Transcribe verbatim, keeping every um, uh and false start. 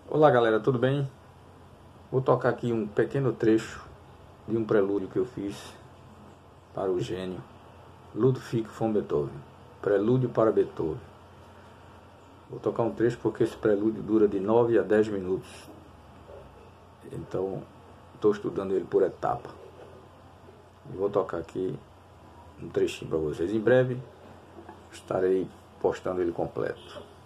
Olá galera, tudo bem? Vou tocar aqui um pequeno trecho de um prelúdio que eu fiz para o gênio Ludwig von Beethoven. Prelúdio para Beethoven. Vou tocar um trecho porque esse prelúdio dura de nove a dez minutos. Então, estou estudando ele por etapa. E vou tocar aqui um trechinho para vocês. Em breve, estarei postando ele completo.